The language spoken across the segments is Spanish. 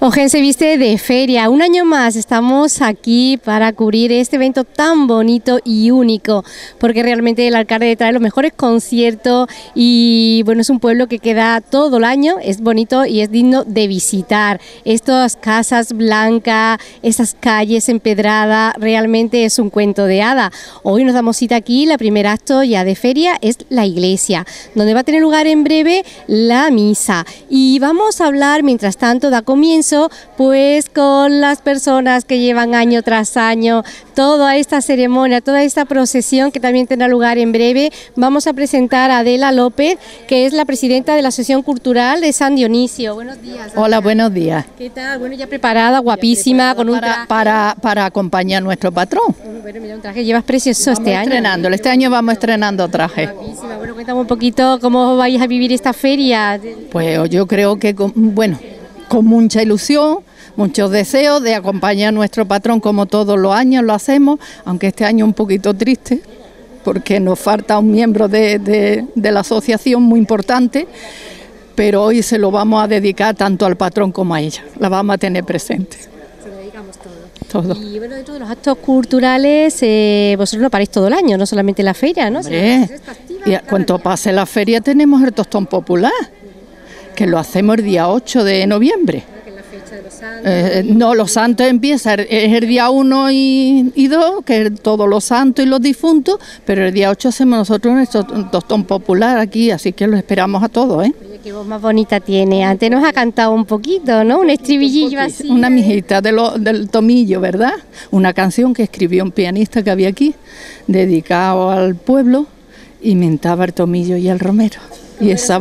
Ojen se viste de feria. Un año más estamos aquí para cubrir este evento tan bonito y único, porque realmente el alcalde trae los mejores conciertos y bueno, es un pueblo que queda todo el año, es bonito y es digno de visitar. Estas casas blancas, esas calles empedradas, realmente es un cuento de hada. Hoy nos damos cita aquí, la primer acto ya de feria es la iglesia, donde va a tener lugar en breve la misa. Y vamos a hablar, mientras tanto, da comienzo pues con las personas que llevan año tras año toda esta ceremonia, toda esta procesión que también tendrá lugar en breve. Vamos a presentar a Adela López, que es la presidenta de la Asociación Cultural de San Dionisio. Buenos días. Adela. Hola, buenos días. ¿Qué tal? Bueno, ya preparada, guapísima, con un traje. Para acompañar a nuestro patrón. Bueno, mira, un traje llevas precioso este año. Estrenándolo, este año vamos estrenando traje. Guapísima. Bueno, cuéntame un poquito cómo vais a vivir esta feria. Pues yo creo que, con mucha ilusión, muchos deseos de acompañar a nuestro patrón como todos los años lo hacemos, aunque este año un poquito triste, porque nos falta un miembro de la asociación muy importante, pero hoy se lo vamos a dedicar tanto al patrón como a ella, la vamos a tener presente. Se lo dedicamos todo. Todo. Y bueno, dentro de los actos culturales, vosotros no paráis todo el año, no solamente la feria, ¿no? Y cuando pase la feria tenemos el tostón popular, que lo hacemos el día 8 de noviembre. No, los santos empiezan, es el día 1 y 2, que es todos los santos y los difuntos, pero el día 8 hacemos nosotros nuestro tostón popular aquí, así que los esperamos a todos, ¿eh? Oye, qué voz más bonita tiene. Antes nos ha cantado un poquito, ¿no? Un estribillillo así. Una mijita del tomillo, ¿verdad? Una canción que escribió un pianista que había aquí, dedicado al pueblo, y mentaba el tomillo y el romero. Y esa...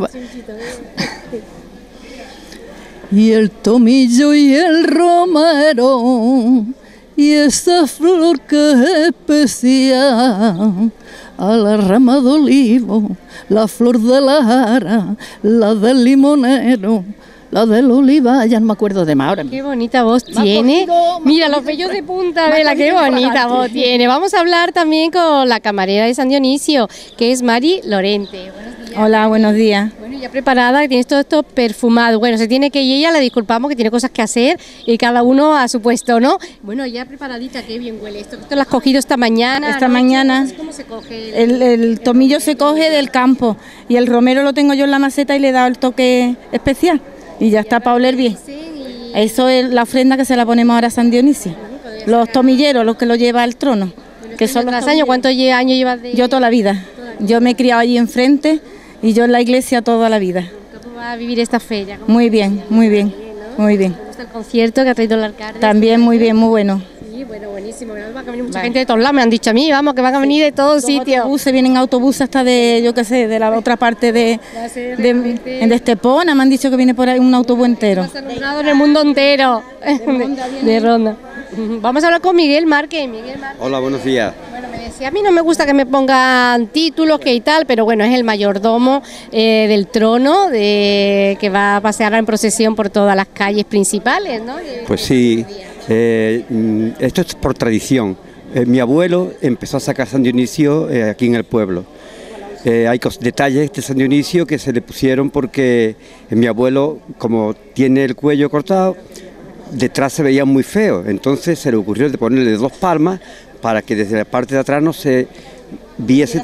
Y el tomillo y el romero, y esa flor que es especial, a la rama de olivo, la flor de la jara, la del limonero, la del oliva, ya no me acuerdo de más ahora. Qué bonita voz tiene. Mira, los vellos de punta, vela, qué bonita voz tiene. Vamos a hablar también con la camarera de San Dionisio, que es Mari Lorente. Buenos días. Hola, buenos días. Bueno, ya preparada, que tienes todo esto perfumado. Bueno, se tiene que ir ella, le disculpamos que tiene cosas que hacer y cada uno a su puesto, ¿no? Bueno, ya preparadita, qué bien huele esto. Esto lo has cogido esta mañana. Esta ¿no? mañana. ¿Cómo se coge? El tomillo se coge del campo y el romero lo tengo yo en la maceta y le he dado el toque especial. Y ya está para oler bien. Eso es la ofrenda que se la ponemos ahora a San Dionisio. Los tomilleros, los que lo lleva al trono. Que son los años. ¿Cuántos años llevas de...? Yo toda la vida. Yo me he criado allí enfrente y yo en la iglesia toda la vida. ¿Cómo va a vivir esta feria? Muy bien, muy bien, muy bien. ¿Te gusta el concierto que ha traído el alcalde? También muy bien, muy bueno. Sí, bueno, buenísimo. Va a venir mucha gente de todos lados, me han dicho a mí, vamos, que van a venir de todos sitios. Autobuses, vienen autobuses hasta de, yo qué sé, de la otra parte de Estepona, me han dicho que viene por ahí un autobús entero. En el mundo entero, de Ronda. Vamos a hablar con Miguel Márquez. Hola, buenos días. Bueno, me decía, a mí no me gusta que me pongan títulos que y tal, pero bueno, es el mayordomo del trono, que va a pasear en procesión por todas las calles principales, ¿no? Pues sí, esto es por tradición. Mi abuelo empezó a sacar San Dionisio aquí en el pueblo. Hay detalles de San Dionisio que se le pusieron porque mi abuelo, como tiene el cuello cortado, detrás se veía muy feo, entonces se le ocurrió de ponerle 2 palmas para que desde la parte de atrás no se viese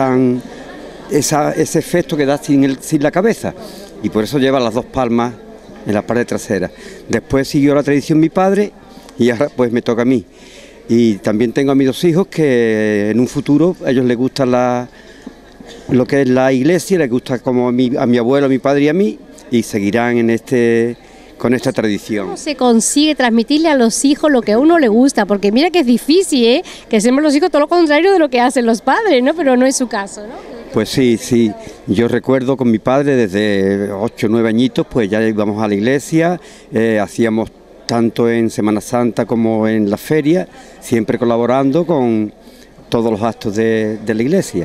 ese efecto que da sin la cabeza, y por eso lleva las 2 palmas en la parte trasera. Después siguió la tradición mi padre y ahora pues me toca a mí. Y también tengo a mis 2 hijos que en un futuro a ellos les gusta lo que es la iglesia, les gusta como a mi abuelo, a mi padre y a mí, y seguirán con esta tradición. ¿Cómo se consigue transmitirle a los hijos lo que a uno le gusta? Porque mira que es difícil, ¿eh? Que hacemos los hijos todo lo contrario de lo que hacen los padres, ¿no? Pero no es su caso, ¿no? Pues sí, yo recuerdo con mi padre desde 8 o 9 añitos, pues ya íbamos a la iglesia, hacíamos tanto en Semana Santa como en la feria, siempre colaborando con todos los actos de la iglesia.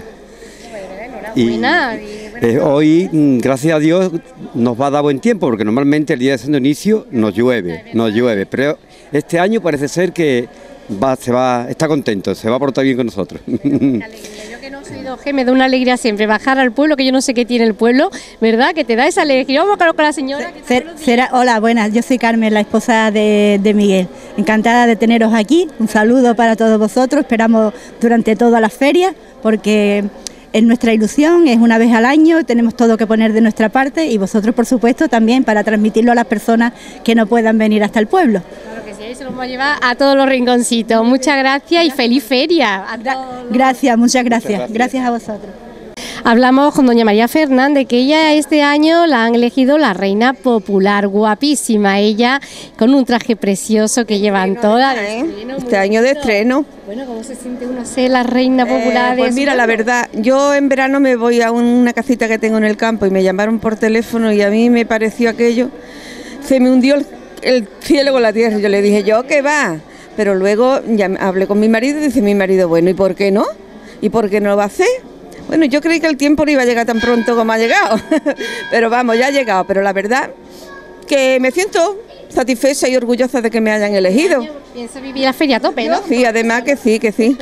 Hoy, gracias a Dios, nos va a dar buen tiempo, porque normalmente el día de San Dionisio nos llueve, pero este año parece ser que está contento, se va a portar bien con nosotros. Que me da una alegría siempre bajar al pueblo, que yo no sé qué tiene el pueblo, ¿verdad? Que te da esa alegría. Vamos a hablar con la señora. Hola, buenas, yo soy Carmen, la esposa de Miguel. Encantada de teneros aquí, un saludo para todos vosotros, esperamos durante toda la feria, porque es nuestra ilusión, es una vez al año, tenemos todo que poner de nuestra parte y vosotros, por supuesto, también para transmitirlo a las personas que no puedan venir hasta el pueblo. Claro que sí, ahí se los vamos a llevar a todos los rinconcitos. Muchas gracias y feliz feria. Gracias, muchas gracias. Gracias a vosotros. Hablamos con doña María Fernández, que ella este año la han elegido la reina popular, guapísima ella, con un traje precioso que llevan todas. Este año de estreno. Bueno, ¿cómo se siente uno ser la reina popular? Pues mira, la verdad, yo en verano me voy a una casita que tengo en el campo y me llamaron por teléfono y a mí me pareció aquello, se me hundió el cielo con la tierra. Yo le dije, ¿yo qué va? Pero luego ya hablé con mi marido y dice mi marido, bueno, ¿y por qué no? ¿Y por qué no lo va a hacer? Bueno, yo creí que el tiempo no iba a llegar tan pronto como ha llegado, pero vamos, ya ha llegado, pero la verdad que me siento satisfecha y orgullosa de que me hayan elegido. Piensa vivir la feria a tope, ¿no? Sí, además que sí, que sí.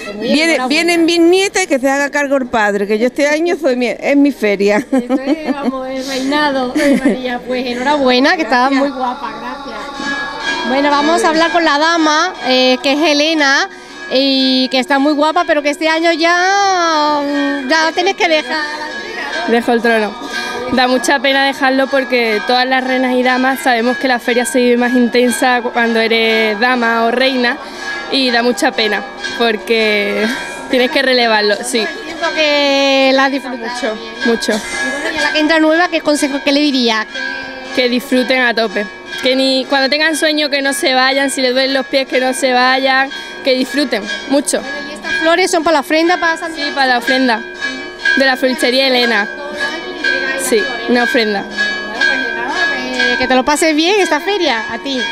Vienen mis nietas y que se haga cargo el padre, que yo este año es mi feria. Esto es, vamos, el reinado, María, pues enhorabuena, que estaba muy guapa, gracias. Bueno, vamos a hablar con la dama, que es Elena, y que está muy guapa, pero que este año ya tienes que dejar. Dejo el trono. Da mucha pena dejarlo porque todas las reinas y damas sabemos que la feria se vive más intensa cuando eres dama o reina y da mucha pena porque tienes que relevarlo, sí. Siento que la disfrutas mucho. Y bueno, y a la que entra nueva, ¿qué consejo que le diría? Que disfruten a tope. Que ni cuando tengan sueño que no se vayan, si les duelen los pies que no se vayan, que disfruten mucho. ¿Y estas flores son para la ofrenda, para San... Sí, para la ofrenda de la floristería Elena. Sí, una ofrenda. Bueno, pues nada, que te lo pases bien esta feria, a ti.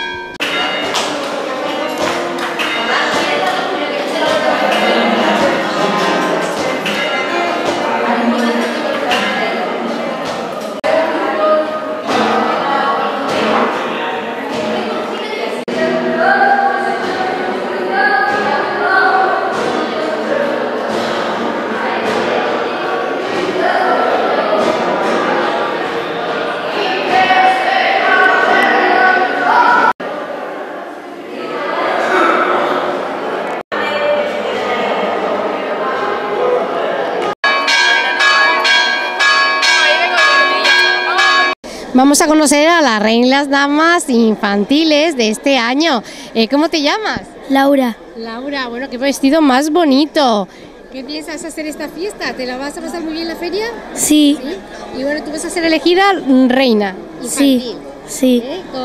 Vamos a conocer a las reinas damas infantiles de este año. ¿Cómo te llamas? Laura. Laura, bueno, qué vestido más bonito. ¿Qué piensas hacer esta fiesta? ¿Te la vas a pasar muy bien en la feria? Sí. ¿Sí? Y bueno, tú vas a ser elegida reina infantil. Sí.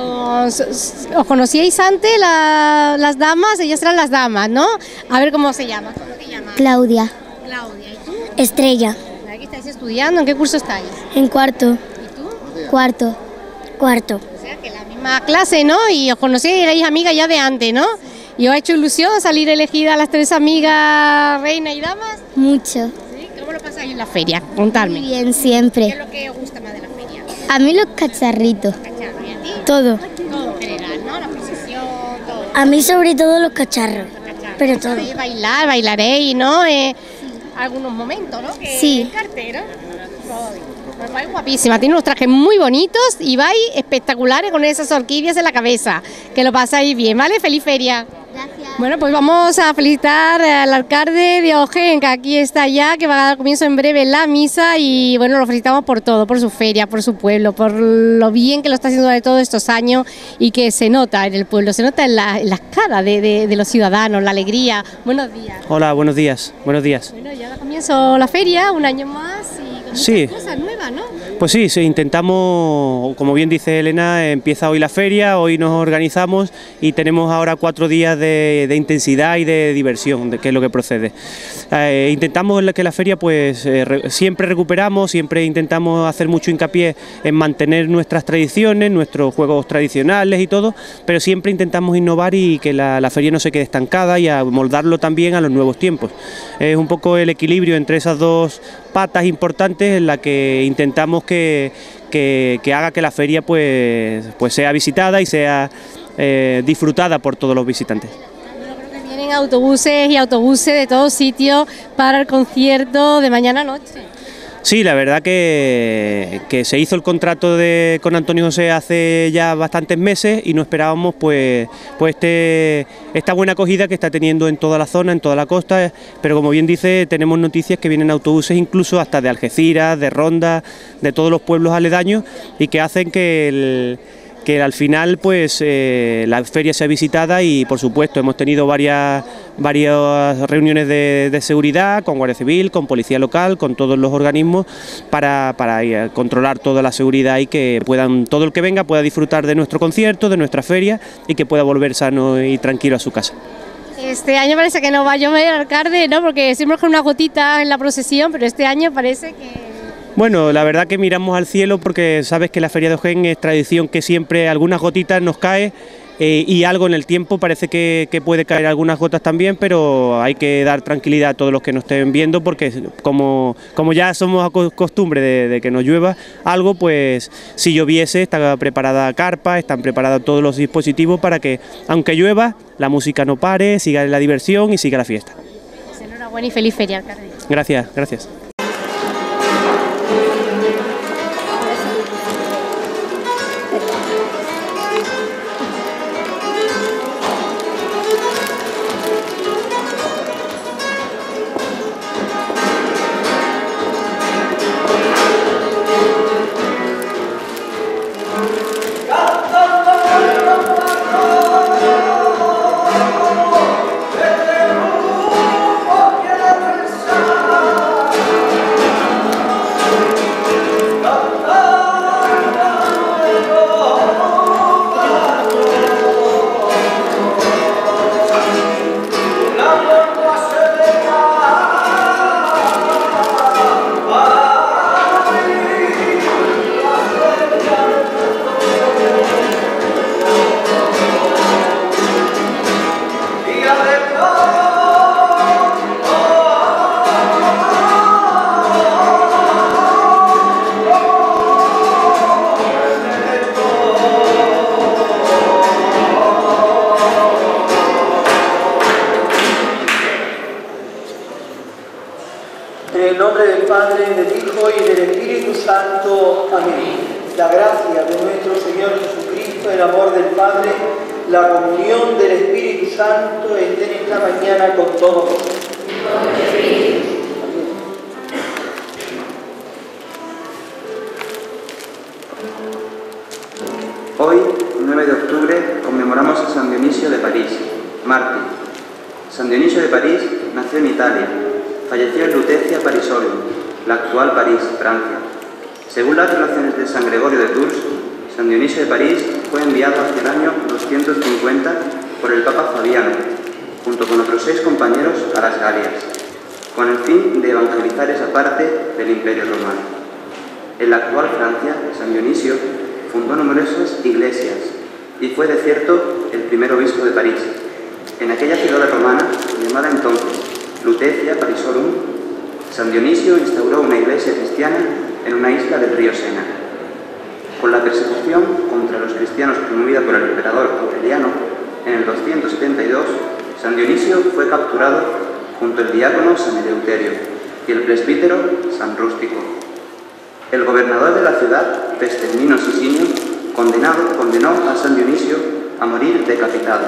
¿Os conocíais antes las damas? Ellas eran las damas, ¿no? A ver cómo se llama. ¿Cómo te llamas? Claudia. Claudia. ¿Y tú? Estrella. ¿Qué estáis estudiando? ¿En qué curso estáis? En cuarto. ¿Y tú? Cuarto. O sea, que la misma clase, ¿no? Y os conocéis, erais amigas ya de antes, ¿no? ¿Y os ha hecho ilusión salir elegida las tres amigas, reina y damas? Mucho. ¿Sí? ¿Cómo lo pasáis en la feria? Contadme. Muy bien, ¿Qué siempre. es lo que os gusta más de la feria? A mí los cacharritos. ¿Cacharro? ¿Y a ti? Todo. Todo en general, ¿no? La procesión, todo. A mí sobre todo los cacharros. Pero todo. ¿Sabéis bailar? Bailaréis, ¿no? Algunos momentos, ¿no? Que Sí. encarte, ¿no? Pues vais guapísima, tiene unos trajes muy bonitos y vais espectaculares con esas orquídeas en la cabeza. Que lo pasáis bien, ¿vale? ¡Feliz feria! Gracias. Bueno, pues vamos a felicitar al alcalde de Ojén, que aquí está ya, que va a dar comienzo en breve la misa y bueno, lo felicitamos por todo, por su feria, por su pueblo, por lo bien que lo está haciendo de todos estos años y que se nota en el pueblo, se nota en las caras de los ciudadanos, la alegría. Buenos días. Hola, buenos días, buenos días. Bueno, ya da comienzo la feria, un año más y con Sí. muchas cosas nuevas, ¿no? Pues sí, intentamos, como bien dice Elena, empieza hoy la feria, hoy nos organizamos y tenemos ahora 4 días de intensidad y de diversión, que es lo que procede. Intentamos que la feria, pues siempre recuperamos, siempre intentamos hacer mucho hincapié en mantener nuestras tradiciones, nuestros juegos tradicionales y todo, pero siempre intentamos innovar y que la feria no se quede estancada y a moldarlo también a los nuevos tiempos. Es un poco el equilibrio entre esas dos patas importantes en la que intentamos que haga que la feria pues sea visitada y sea disfrutada por todos los visitantes. Bueno, creo que vienen vienen autobuses y autobuses de todos sitios para el concierto de mañana noche. Sí, la verdad que se hizo el contrato con Antonio José hace ya bastantes meses y no esperábamos esta buena acogida que está teniendo en toda la zona, en toda la costa, pero como bien dice, tenemos noticias que vienen autobuses incluso hasta de Algeciras, de Ronda, de todos los pueblos aledaños y que hacen que al final pues la feria sea visitada y por supuesto hemos tenido varias reuniones de seguridad con Guardia Civil, con Policía Local, con todos los organismos para controlar toda la seguridad y que todo el que venga pueda disfrutar de nuestro concierto, de nuestra feria y que pueda volver sano y tranquilo a su casa. Este año parece que no va a llover, alcalde, ¿no? Porque siempre con una gotita en la procesión, pero este año parece que... Bueno, la verdad que miramos al cielo porque sabes que la Feria de Ojén es tradición que siempre algunas gotitas nos cae y algo en el tiempo, parece que puede caer algunas gotas también, pero hay que dar tranquilidad a todos los que nos estén viendo porque como ya somos costumbre de que nos llueva algo, pues si lloviese está preparada carpa, están preparados todos los dispositivos para que aunque llueva la música no pare, siga la diversión y siga la fiesta. Pues enhorabuena y feliz feria, alcalde. Gracias, gracias. En el nombre del Padre, del Hijo y del Espíritu Santo. Amén. La gracia de nuestro Señor Jesucristo, el amor del Padre, la comunión del Espíritu Santo estén esta mañana con todos vosotros. Hoy, 9 de octubre, conmemoramos a San Dionisio de París, mártir. San Dionisio de París nació en Italia. Falleció en Lutetia, Parisolium, la actual París, Francia. Según las relaciones de San Gregorio de Tours, San Dionisio de París fue enviado hacia el año 250 por el Papa Fabiano, junto con otros 6 compañeros a las Galias, con el fin de evangelizar esa parte del Imperio Romano. En la actual Francia, San Dionisio fundó numerosas iglesias y fue, de cierto, el primer obispo de París. En aquella ciudad romana, llamada entonces Lutetia Parisorum, San Dionisio instauró una iglesia cristiana en una isla del río Sena. Con la persecución contra los cristianos promovida por el emperador Aureliano, en el 272, San Dionisio fue capturado junto al diácono San Eleuterio y el presbítero San Rústico. El gobernador de la ciudad, Pestemnino Sisinio, condenó a San Dionisio a morir decapitado.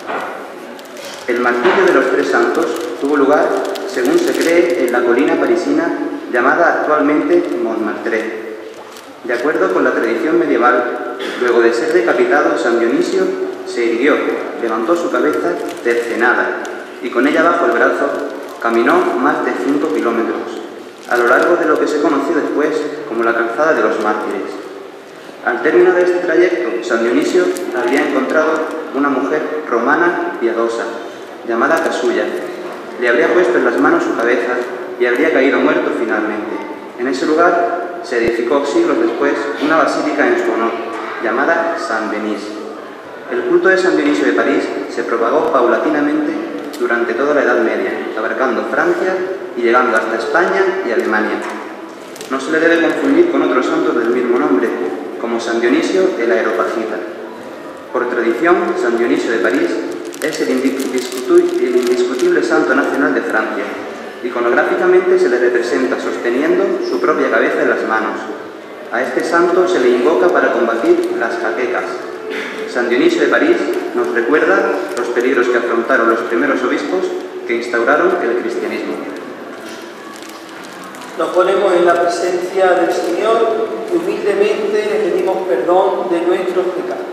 El martirio de los 3 santos tuvo lugar, según se cree, en la colina parisina llamada actualmente Montmartre. De acuerdo con la tradición medieval, luego de ser decapitado, San Dionisio se irguió, levantó su cabeza cercenada y con ella bajo el brazo caminó más de 5 kilómetros, a lo largo de lo que se conoció después como la calzada de los mártires. Al término de este trayecto, San Dionisio había encontrado una mujer romana piadosa, llamada Casulla. Le habría puesto en las manos su cabeza y habría caído muerto finalmente. En ese lugar se edificó siglos después una basílica en su honor, llamada San Denis. El culto de San Dionisio de París se propagó paulatinamente durante toda la Edad Media, abarcando Francia y llegando hasta España y Alemania. No se le debe confundir con otros santos del mismo nombre, como San Dionisio el Areopagita. Por tradición, San Dionisio de París es el indiscutible santo nacional de Francia. Iconográficamente se le representa sosteniendo su propia cabeza en las manos. A este santo se le invoca para combatir las jaquecas. San Dionisio de París nos recuerda los peligros que afrontaron los primeros obispos que instauraron el cristianismo. Nos ponemos en la presencia del Señor y humildemente le pedimos perdón de nuestros pecados.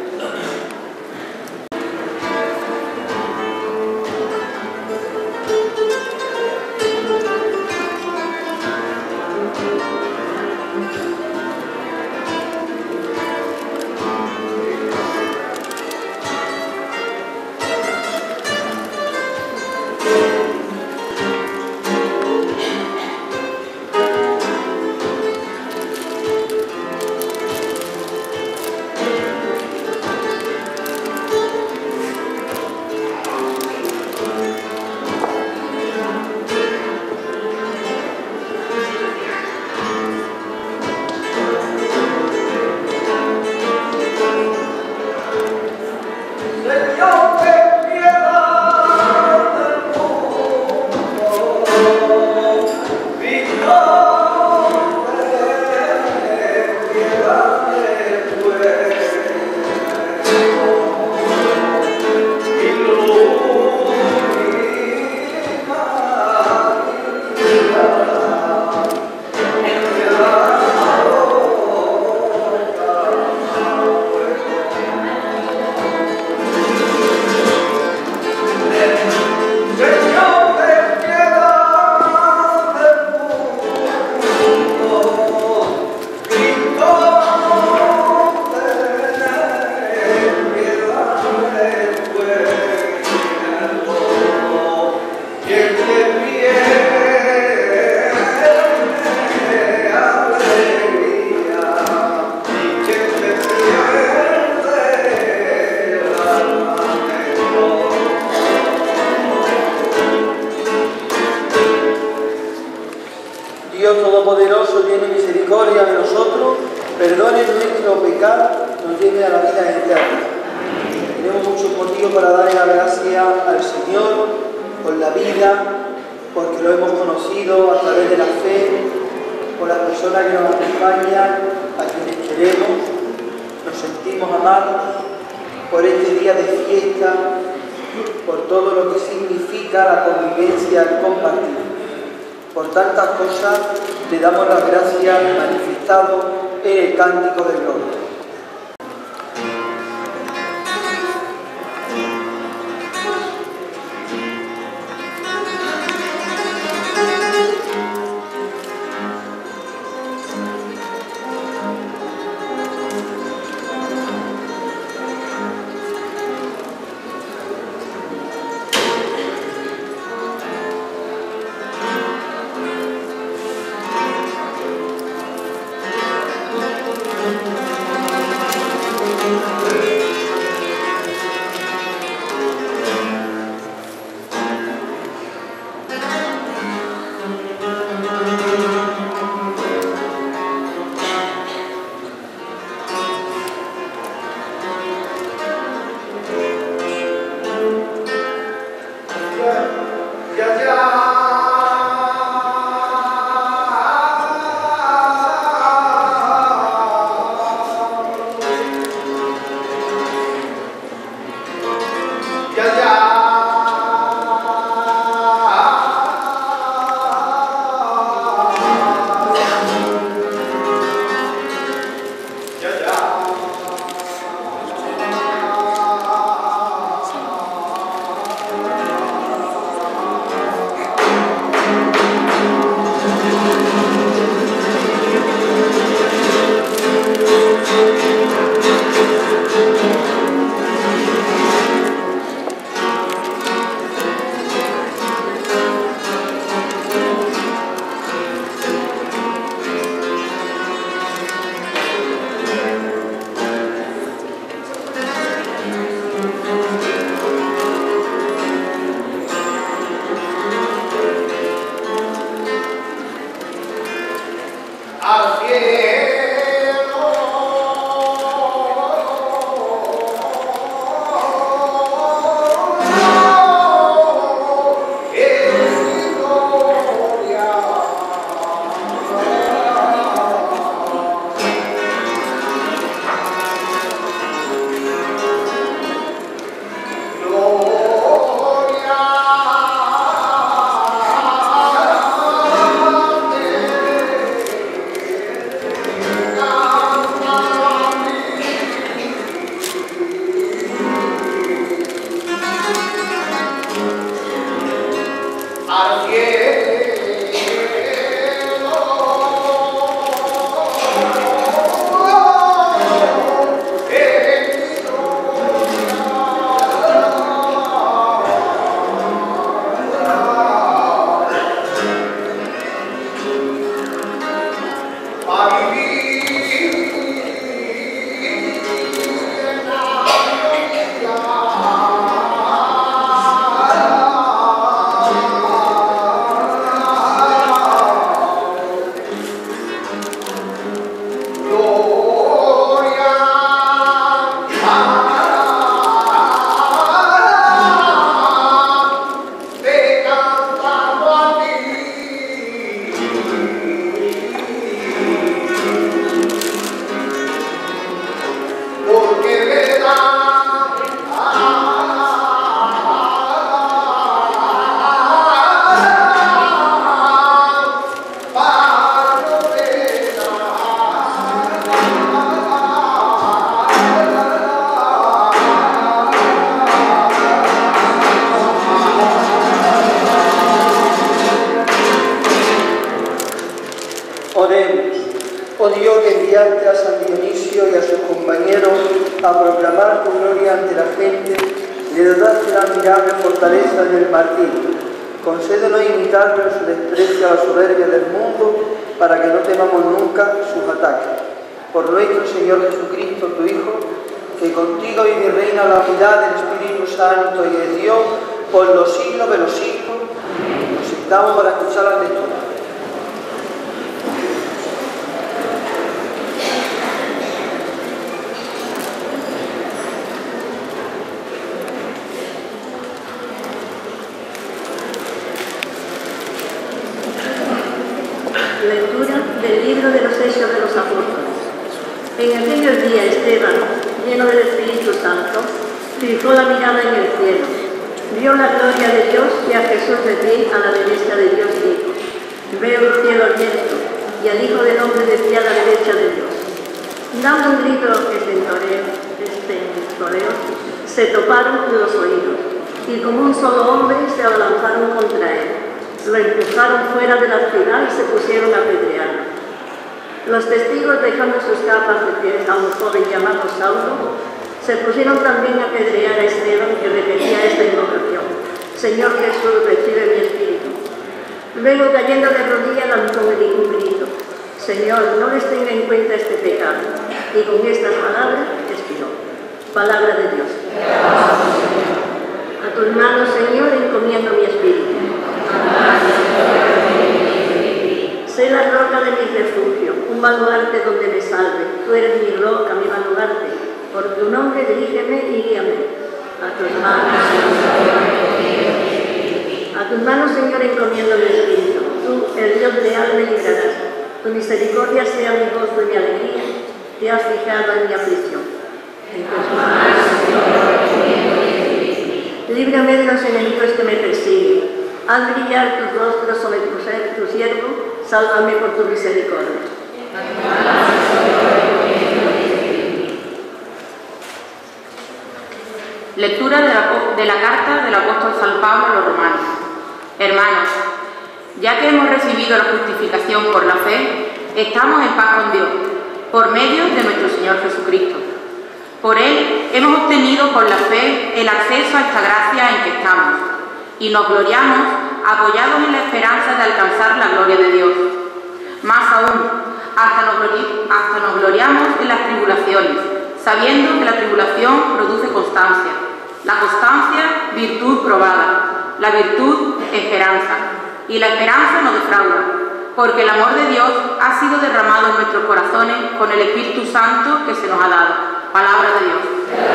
Dios Todopoderoso, tiene misericordia de nosotros, perdone nuestro pecado, nos lleve a la vida eterna. Tenemos muchos motivos para darle la gracia al Señor por la vida, porque lo hemos conocido a través de la fe, por las personas que nos acompañan, a quienes queremos, nos sentimos amados, por este día de fiesta, por todo lo que significa la convivencia, el compartir. Por tantas cosas le damos las gracias manifestado en el cántico de gloria. enviaste a San Dionisio y a sus compañeros a proclamar tu gloria ante la gente, le dotaste la admirable fortaleza en el martirio. Concédenos imitarlo en su desprecio a la soberbia del mundo, para que no temamos nunca sus ataques. Por nuestro Señor Jesucristo, tu Hijo, que contigo vive y reina la unidad del Espíritu Santo y de Dios por los siglos de los siglos. Nos sentamos para escuchar la lectura. Lectura del libro de los Hechos de los Apóstoles. En aquellos días Esteban, lleno del Espíritu Santo, fijó la mirada en el cielo, vio la gloria de Dios y a Jesús de pie a la derecha de Dios y dijo: veo el cielo abierto y al Hijo del Hombre de pie a la derecha de Dios. Dando un grito estentoreo, se toparon los oídos y como un solo hombre se abalanzaron contra él. Lo empujaron fuera de la ciudad y se pusieron a apedrearlo. Los testigos, dejando sus capas de pies a un joven llamado Saulo, se pusieron también a apedrear a Esteban, que repetía esta invocación: Señor Jesús, recibe mi espíritu. Luego, cayendo de rodillas, lanzó un grito: Señor, no les tenga en cuenta este pecado. Y con estas palabras expiró. Palabra de Dios. A tus manos, Señor, encomiendo mi espíritu. Sé la roca de mi refugio, un baluarte donde me salve. Tú eres mi roca, mi baluarte. Por tu nombre dirígeme y guíame. A tus manos, Señor, encomiendo mi espíritu. Tú, el Dios leal, me librarás. Tu misericordia sea mi gozo y mi alegría. Te has fijado en mi aflicción. En tus manos, líbrame de los enemigos que me persiguen. Haz brillar tus rostros sobre tu siervo, sálvame por tu misericordia. Lectura de la carta del apóstol San Pablo a los romanos. Hermanos, ya que hemos recibido la justificación por la fe, estamos en paz con Dios, por medio de nuestro Señor Jesucristo. Por Él hemos obtenido por la fe el acceso a esta gracia en que estamos, y nos gloriamos apoyados en la esperanza de alcanzar la gloria de Dios. Más aún, hasta nos gloriamos en las tribulaciones, sabiendo que la tribulación produce constancia, la constancia virtud probada, la virtud esperanza, y la esperanza no defrauda, porque el amor de Dios ha sido derramado en nuestros corazones con el Espíritu Santo que se nos ha dado. Palabra de Dios.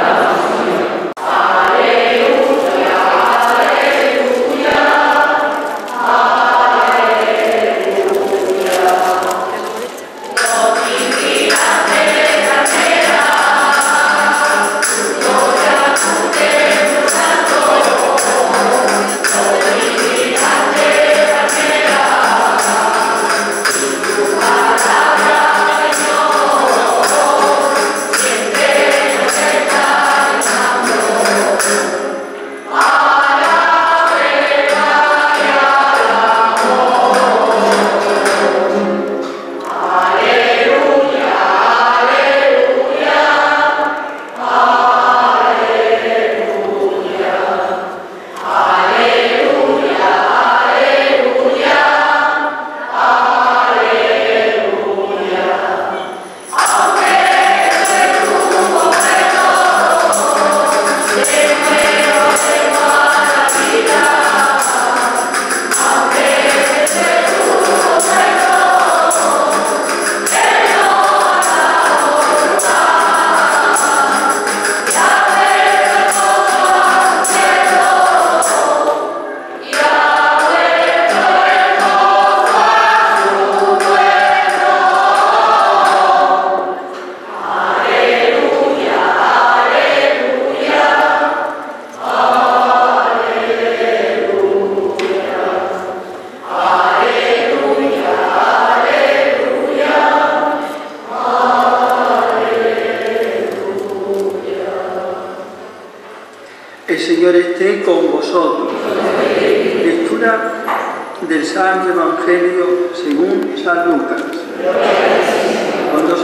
El Señor esté con vosotros. Lectura del Santo Evangelio según San Lucas. Cuando se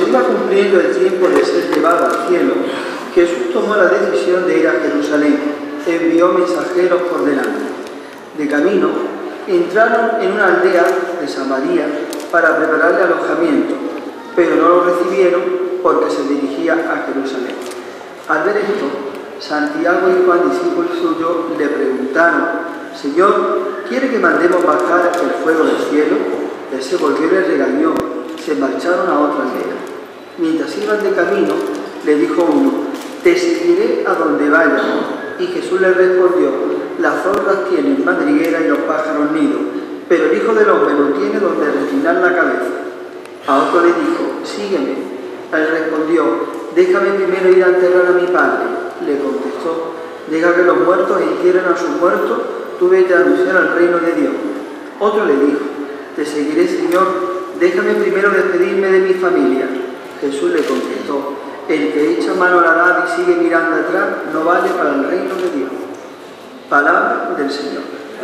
iba cumpliendo el tiempo de ser llevado al cielo, Jesús tomó la decisión de ir a Jerusalén. Envió mensajeros por delante. De camino, entraron en una aldea de Samaria para prepararle alojamiento, pero no lo recibieron porque se dirigía a Jerusalén. Al ver esto, Santiago y Juan, discípulos suyos, le preguntaron: Señor, ¿quiere que mandemos bajar el fuego del cielo? Él se volvió y les regañó. Se marcharon a otra aldea. Mientras iban de camino, le dijo uno: te seguiré a donde vayas. Y Jesús le respondió: las zorras tienen madriguera y los pájaros nido, pero el Hijo del Hombre no tiene donde reclinar la cabeza. A otro le dijo: sígueme. Él respondió: déjame primero ir a enterrar a mi padre. Le contestó: deja que los muertos entierren a sus muertos, tú vete a anunciar el reino de Dios. Otro le dijo: te seguiré, Señor, déjame primero despedirme de mi familia. Jesús le contestó: el que echa mano a la nave y sigue mirando atrás no vale para el reino de Dios. Palabra del Señor.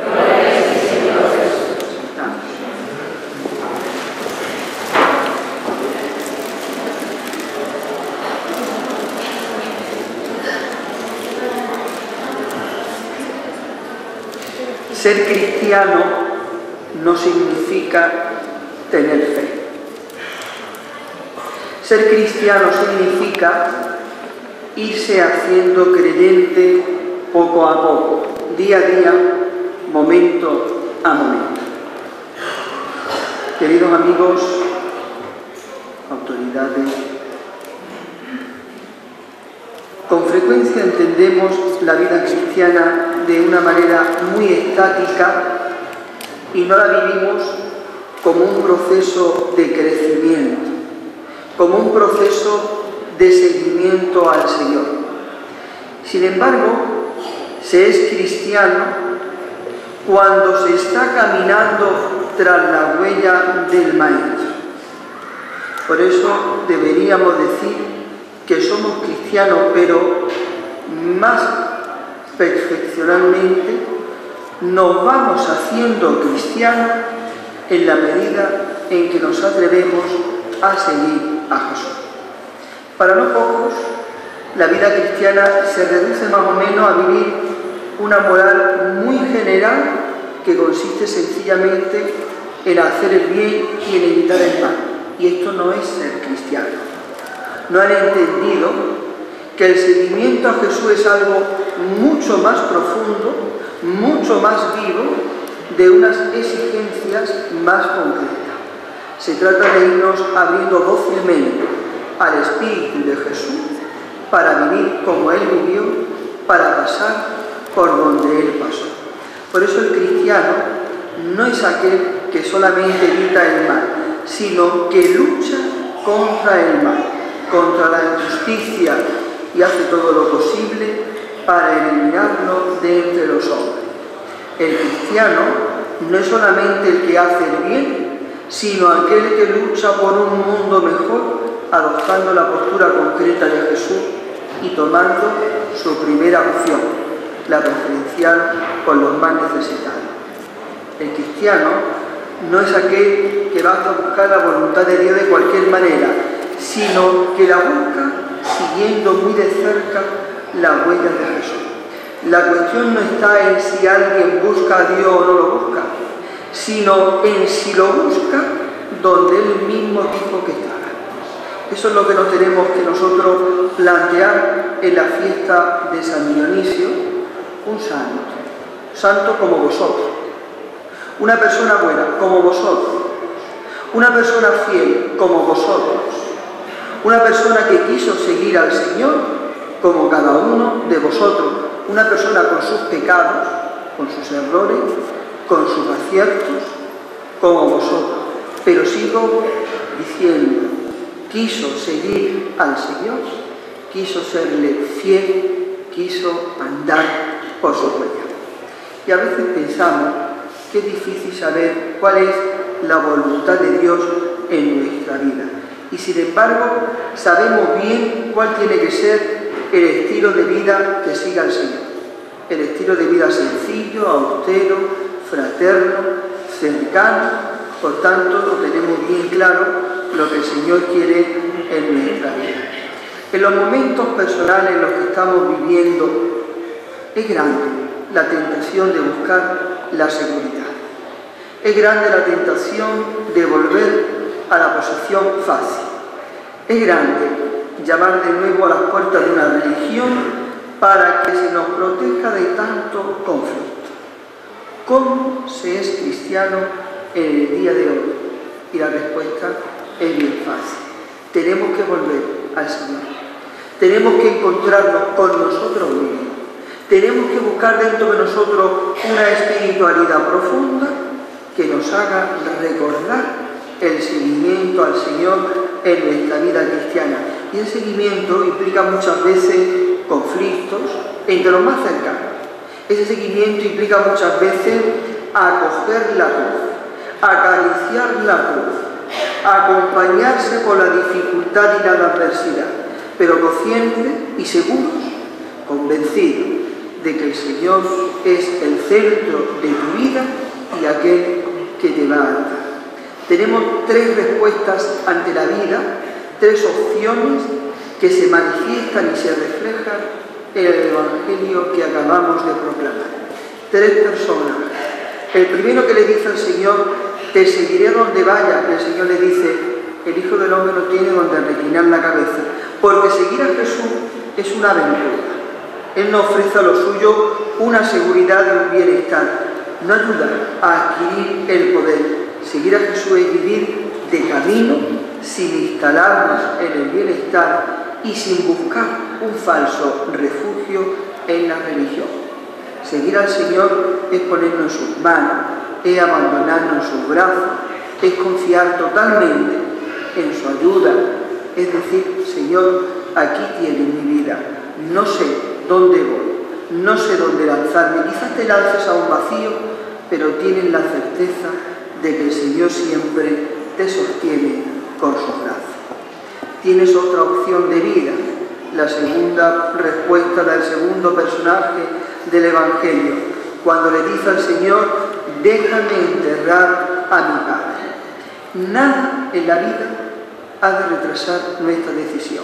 Ser cristiano no significa tener fe. Ser cristiano significa irse haciendo creyente poco a poco, día a día, momento a momento. Queridos amigos, autoridades, con frecuencia entendemos la vida cristiana de una manera muy estática y no la vivimos como un proceso de crecimiento, como un proceso de seguimiento al Señor. Sin embargo, se es cristiano cuando se está caminando tras la huella del Maestro. Por eso deberíamos decir que somos cristianos, pero más perfeccionalmente nos vamos haciendo cristianos en la medida en que nos atrevemos a seguir a Jesús. Para no pocos, la vida cristiana se reduce más o menos a vivir una moral muy general que consiste sencillamente en hacer el bien y en evitar el mal. Y esto no es ser cristiano. No han entendido que el seguimiento a Jesús es algo mucho más profundo, mucho más vivo, de unas exigencias más concretas. Se trata de irnos abriendo dócilmente al Espíritu de Jesús para vivir como Él vivió, para pasar por donde Él pasó. Por eso el cristiano no es aquel que solamente evita el mal, sino que lucha contra el mal, contra la injusticia, y hace todo lo posible para eliminarlo de entre los hombres. El cristiano no es solamente el que hace el bien, sino aquel que lucha por un mundo mejor, adoptando la postura concreta de Jesús y tomando su primera opción, la preferencial con los más necesitados. El cristiano no es aquel que va a buscar la voluntad de Dios de cualquier manera, sino que la busca siguiendo muy de cerca las huellas de Jesús. La cuestión no está en si alguien busca a Dios o no lo busca, sino en si lo busca donde Él mismo dijo que estaba. Eso es lo que nos tenemos que nosotros plantear en la fiesta de San Dionisio, un santo como vosotros, una persona buena como vosotros, una persona fiel como vosotros, una persona que quiso seguir al Señor como cada uno de vosotros, una persona con sus pecados, con sus errores, con sus aciertos, como vosotros. Pero sigo diciendo, quiso seguir al Señor, quiso serle fiel, quiso andar por su huella. Y a veces pensamos que es difícil saber cuál es la voluntad de Dios en nuestra vida. Y sin embargo, sabemos bien cuál tiene que ser el estilo de vida que siga el Señor. El estilo de vida sencillo, austero, fraterno, cercano. Por tanto, lo tenemos bien claro lo que el Señor quiere en nuestra vida. En los momentos personales en los que estamos viviendo, es grande la tentación de buscar la seguridad. Es grande la tentación de volver a la posición fácil. Es grande llamar de nuevo a las puertas de una religión para que se nos proteja de tanto conflicto. ¿Cómo se es cristiano en el día de hoy? Y la respuesta es bien fácil. Tenemos que volver al Señor. Tenemos que encontrarnos con nosotros mismos. Tenemos que buscar dentro de nosotros una espiritualidad profunda que nos haga recordar el seguimiento al Señor en nuestra vida cristiana. Y el seguimiento implica muchas veces conflictos entre los más cercanos. Ese seguimiento implica muchas veces acoger la cruz, acariciar la cruz, acompañarse por la dificultad y la adversidad, pero conscientes y seguros, convencidos de que el Señor es el centro de tu vida y aquel que te va a dar. Tenemos tres respuestas ante la vida, tres opciones que se manifiestan y se reflejan en el Evangelio que acabamos de proclamar. Tres personas. El primero que le dice al Señor, te seguiré donde vayas. El Señor le dice, el Hijo del Hombre no tiene donde reclinar la cabeza, porque seguir a Jesús es una aventura. Él nos ofrece a lo suyo una seguridad y un bienestar. No ayuda a adquirir el poder. Seguir a Jesús es vivir de camino, sin instalarnos en el bienestar y sin buscar un falso refugio en la religión. Seguir al Señor es ponernos en sus manos, es abandonarnos en sus brazos, es confiar totalmente en su ayuda, es decir, Señor, aquí tienes mi vida, no sé dónde voy, no sé dónde lanzarme, quizás te lances a un vacío, pero tienes la certeza de que el Señor siempre te sostiene con sus brazos. Tienes otra opción de vida, la segunda respuesta del segundo personaje del Evangelio, cuando le dice al Señor, déjame enterrar a mi Padre. Nada en la vida ha de retrasar nuestra decisión.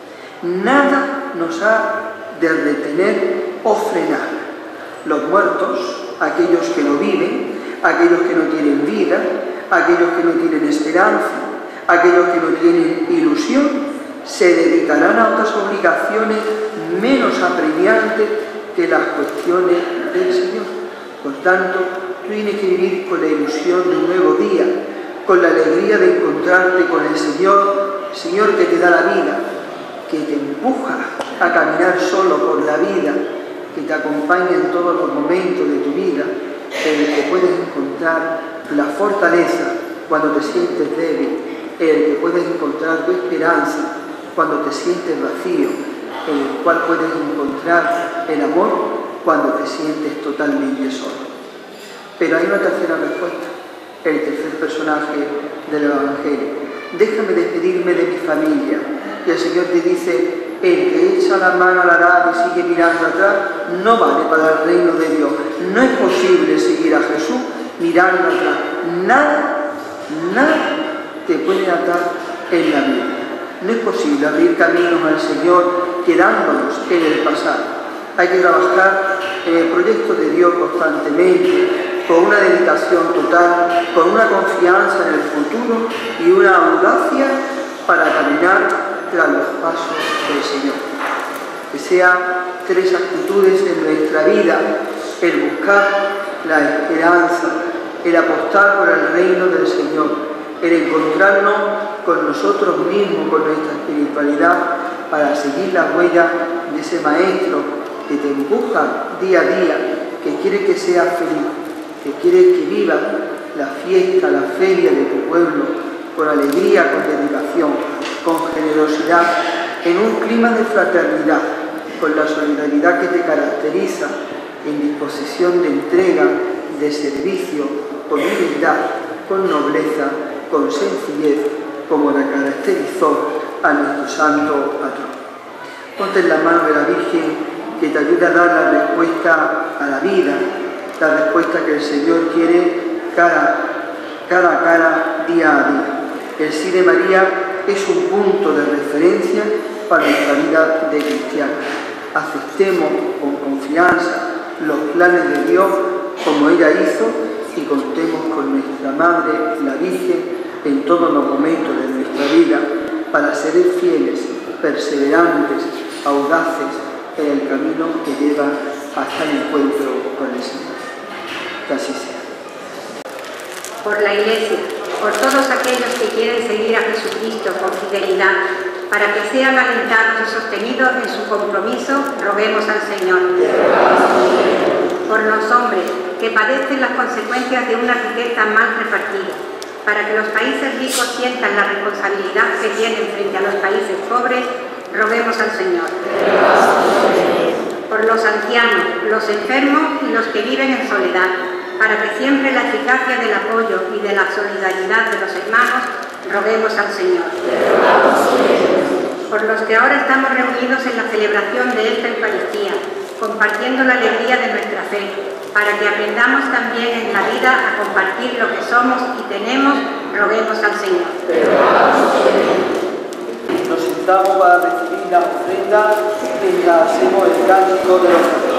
Nada nos ha de retener o frenar. Los muertos, aquellos que no viven, aquellos que no tienen vida, aquellos que no tienen esperanza, aquellos que no tienen ilusión, se dedicarán a otras obligaciones menos apremiantes que las cuestiones del Señor. Por tanto, tú tienes que vivir con la ilusión de un nuevo día, con la alegría de encontrarte con el Señor que te da la vida, que te empuja a caminar solo por la vida, que te acompaña en todos los momentos de tu vida, en el que puedes encontrar la fortaleza cuando te sientes débil, en el que puedes encontrar tu esperanza cuando te sientes vacío, en el cual puedes encontrar el amor cuando te sientes totalmente solo. Pero hay una tercera respuesta, el tercer personaje del Evangelio. Déjame despedirme de mi familia. Y el Señor te dice, el que echa la mano al arado y sigue mirando atrás, no vale para el reino de Dios. No es posible seguir a Jesús mirando atrás. Nada te puede atar en la vida. No es posible abrir caminos al Señor quedándonos en el pasado. Hay que trabajar en el proyecto de Dios constantemente, con una dedicación total, con una confianza en el futuro y una audacia para caminar tras los pasos del Señor. Que sean tres actitudes en nuestra vida: el buscar la esperanza, el apostar por el reino del Señor, el encontrarnos con nosotros mismos, con nuestra espiritualidad, para seguir la huella de ese Maestro que te empuja día a día, que quiere que seas feliz, que quiere que vivas la fiesta, la feria de tu pueblo, con alegría, con dedicación, con generosidad, en un clima de fraternidad, con la solidaridad que te caracteriza, en disposición de entrega, de servicio, con humildad, con nobleza, con sencillez, como la caracterizó a nuestro santo patrón. Ponte en la mano de la Virgen que te ayude a dar la respuesta a la vida, la respuesta que el Señor quiere cara a cara, día a día. El sí de María es un punto de referencia para nuestra vida de cristianos. Aceptemos con confianza los planes de Dios como ella hizo y contemos con nuestra Madre, la Virgen, en todos los momentos de nuestra vida para ser fieles, perseverantes, audaces en el camino que lleva hasta el encuentro con el Señor. Que así sea. Por la Iglesia, por todos aquellos que quieren seguir a Jesucristo con fidelidad, para que sean alentados y sostenidos en su compromiso, roguemos al Señor. Por los hombres que padecen las consecuencias de una riqueza mal repartida, para que los países ricos sientan la responsabilidad que tienen frente a los países pobres, roguemos al Señor. Por los ancianos, los enfermos y los que viven en soledad, para que siempre la eficacia del apoyo y de la solidaridad de los hermanos, roguemos al Señor. Por los que ahora estamos reunidos en la celebración de esta Eucaristía, compartiendo la alegría de nuestra fe, para que aprendamos también en la vida a compartir lo que somos y tenemos, roguemos al Señor. Nos sentamos para recibir la ofrenda mientras hacemos el cántico de los pastores.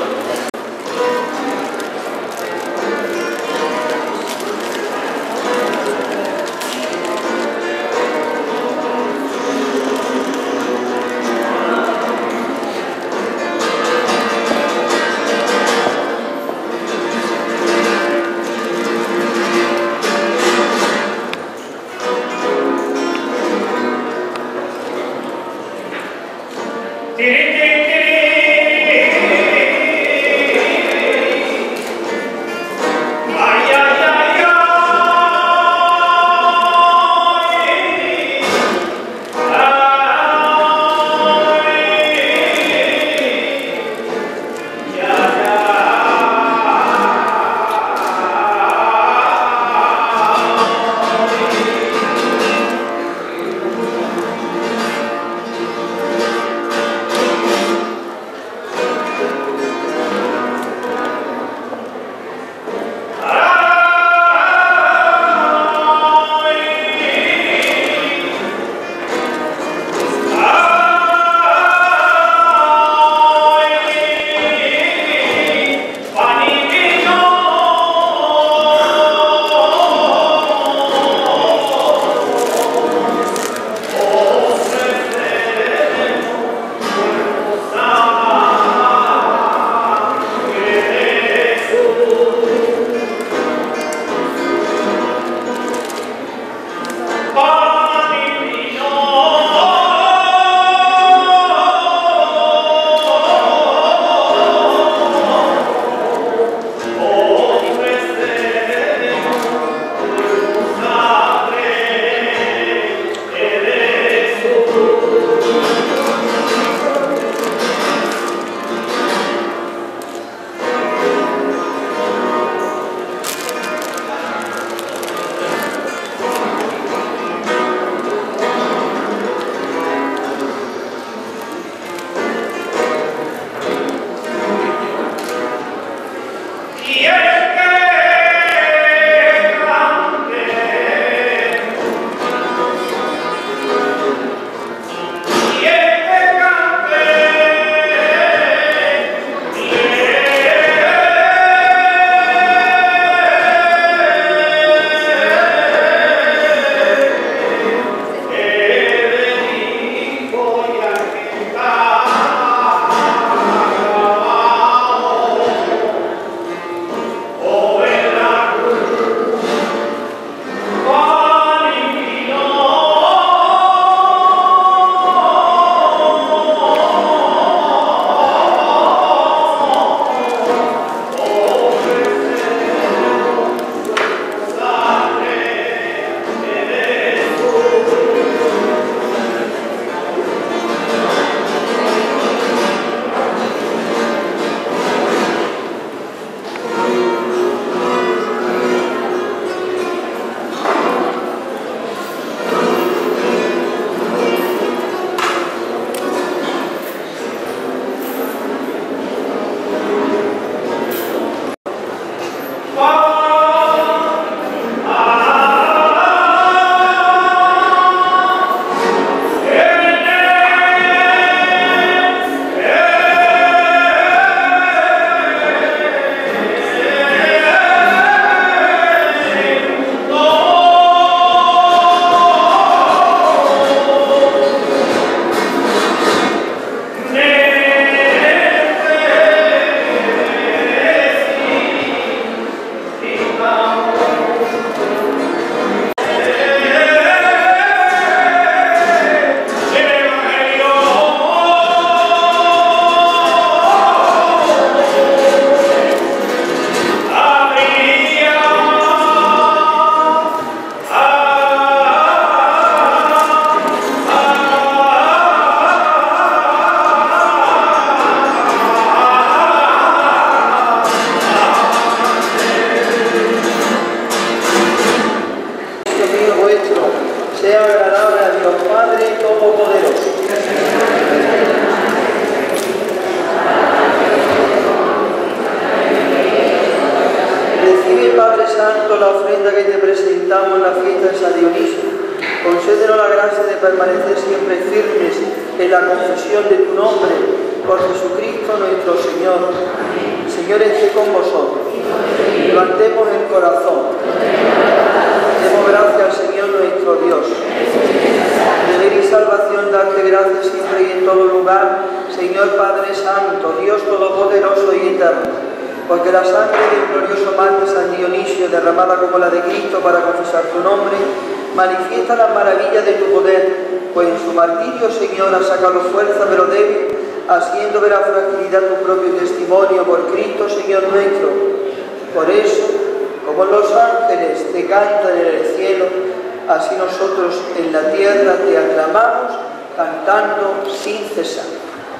concédenos la gracia de permanecer siempre firmes en la confesión de tu nombre, por Jesucristo nuestro Señor. Señor, esté con vosotros. Levantemos el corazón. Demos gracias al Señor nuestro Dios. Deber y salvación, darte gracias siempre y en todo lugar, Señor Padre Santo, Dios Todopoderoso y Eterno. Porque la sangre del glorioso mártir San Dionisio, derramada como la de Cristo para confesar tu nombre, manifiesta las maravillas de tu poder, pues en su martirio, Señor, has sacado fuerza de lo débil, haciendo ver a fragilidad tu propio testimonio por Cristo, Señor nuestro. Por eso, como los ángeles te cantan en el cielo, así nosotros en la tierra te aclamamos, cantando sin cesar.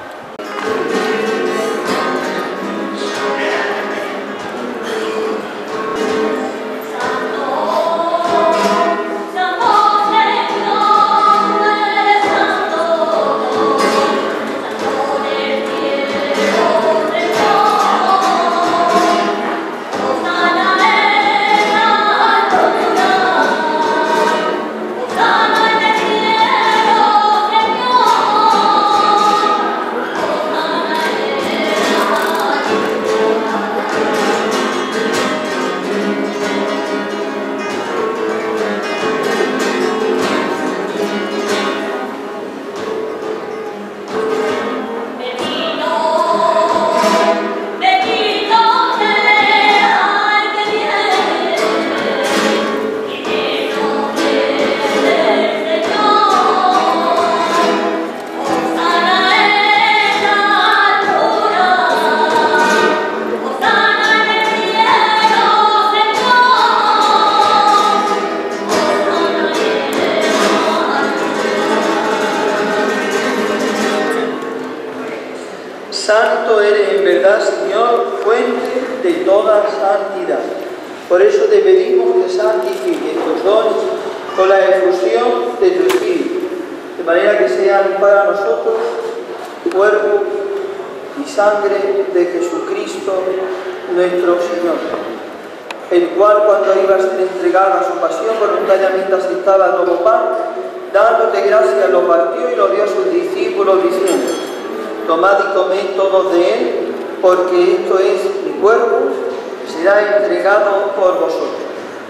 Santo eres en verdad, Señor, fuente de toda santidad. Por eso te pedimos que santifiques tus dones con la efusión de tu Espíritu, de manera que sean para nosotros cuerpo y sangre de Jesucristo nuestro Señor, el cual, cuando iba a ser entregado a su pasión, voluntariamente aceptaba todo pan, dándote gracias, lo partió y lo dio a sus discípulos, diciendo: tomad y comed todos de él, porque esto es mi cuerpo, será entregado por vosotros.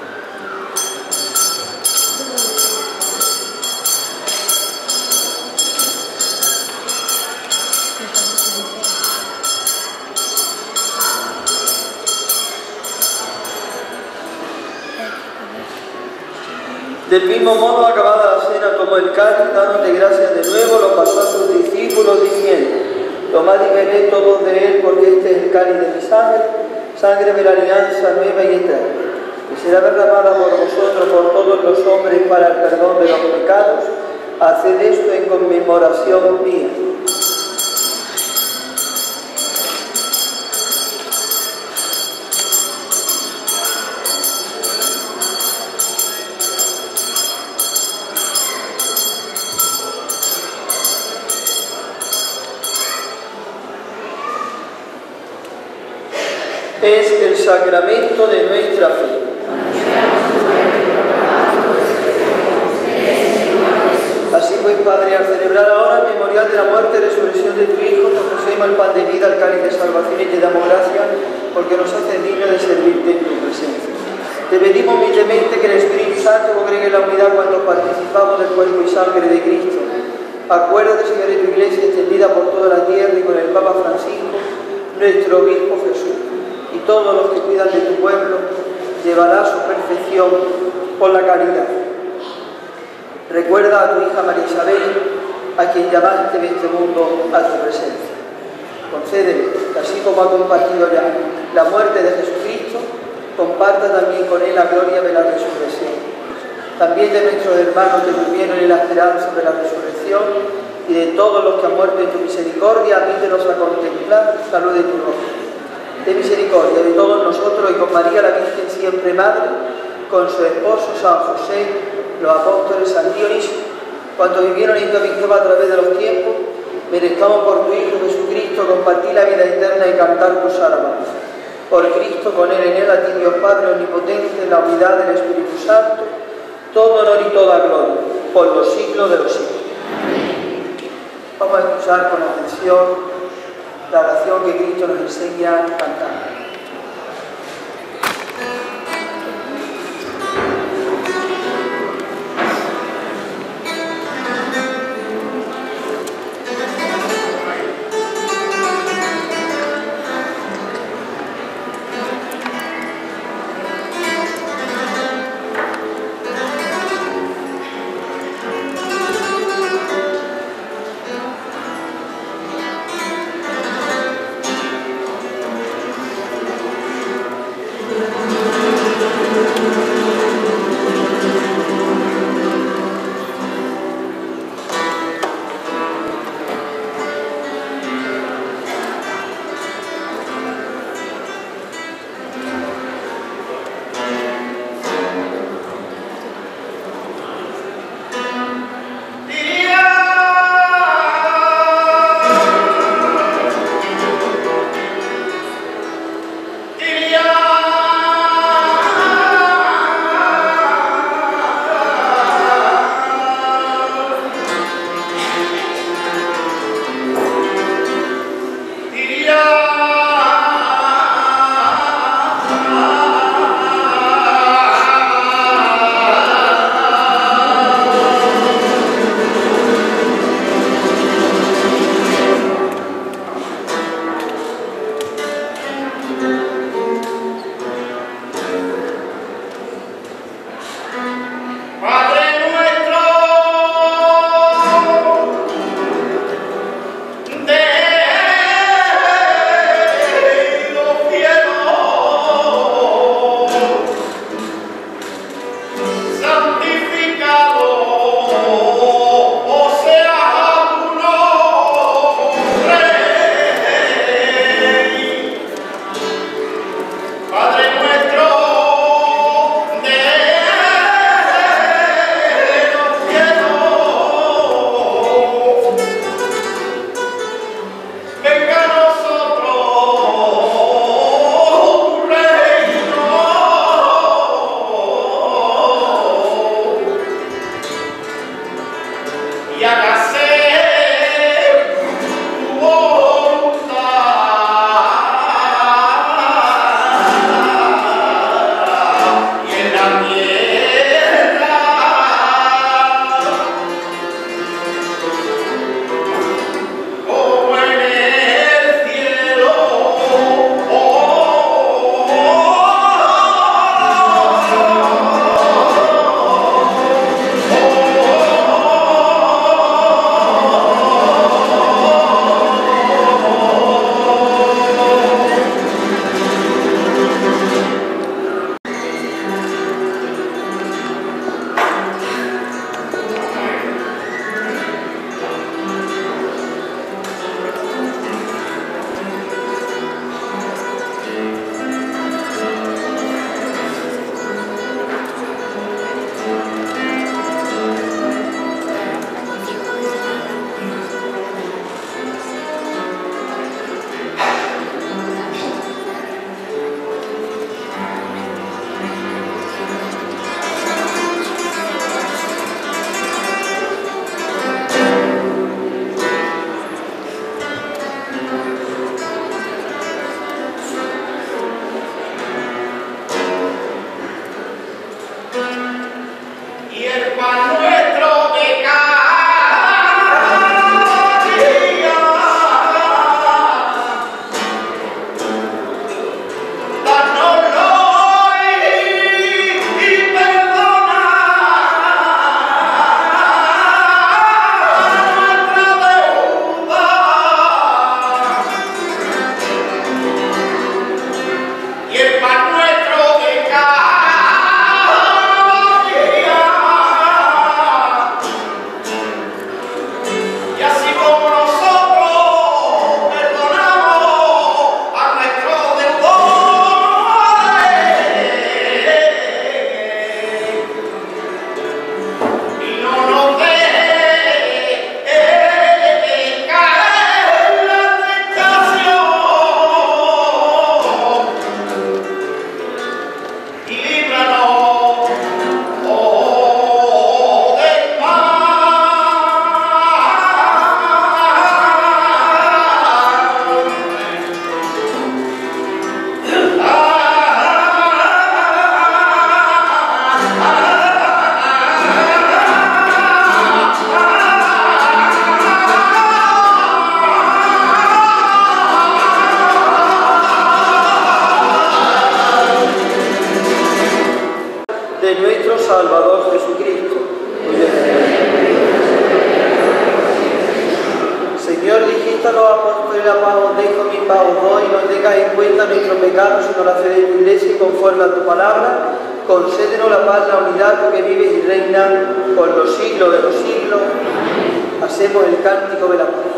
Del mismo modo, acabada la cena, tomó el cáliz, dándote gracias de nuevo, lo pasó a sus discípulos, diciendo: tomad y bebed todos de él, porque este es el cáliz de mi sangre, sangre de la alianza nueva y eterna, que será derramada por vosotros, por todos los hombres, para el perdón de los pecados. Haced esto en conmemoración mía. Es el sacramento de nuestra fe. Así pues, Padre, al celebrar ahora el memorial de la muerte y resurrección de tu Hijo, te ofrecemos el pan de vida, el cáliz de salvación, y te damos gracias porque nos haces dignos de servirte en tu presencia. Te pedimos humildemente que el Espíritu Santo congregue la unidad cuando participamos del cuerpo y sangre de Cristo. Acuérdate, Señor, de tu Iglesia extendida por toda la tierra, y con el Papa Francisco, nuestro obispo Jesús, y todos los que cuidan de tu pueblo, llevará a su perfección por la caridad. Recuerda a tu hija María Isabel, a quien llamaste de este mundo a tu presencia. Concédele que, así como ha compartido ya la muerte de Jesucristo, comparta también con él la gloria de la resurrección. También de nuestros hermanos que durmieron en la esperanza de la resurrección, y de todos los que han muerto en tu misericordia, admítenos a contemplar la luz de tu rostro. Ten misericordia de todos nosotros, y con María la Virgen siempre Madre, con su esposo San José, los apóstoles, San Dionisio, cuando vivieron en tu amistad a través de los tiempos, merezcamos por tu Hijo Jesucristo compartir la vida eterna y cantar tus alabanzas. Por Cristo, con él, en él, a ti Dios Padre omnipotente, en la unidad del Espíritu Santo, todo honor y toda gloria por los siglos de los siglos. Vamos a escuchar con atención la oración que Cristo nos enseña cantando. Cristo a los apóstoles, la paz os dejo, mi paz os doy, no tengas en cuenta nuestros pecados, sino la fe de tu iglesia y conforme a tu palabra, concédenos la paz, la unidad, tú que vives y reinas por los siglos de los siglos. Hacemos el cántico de la paz.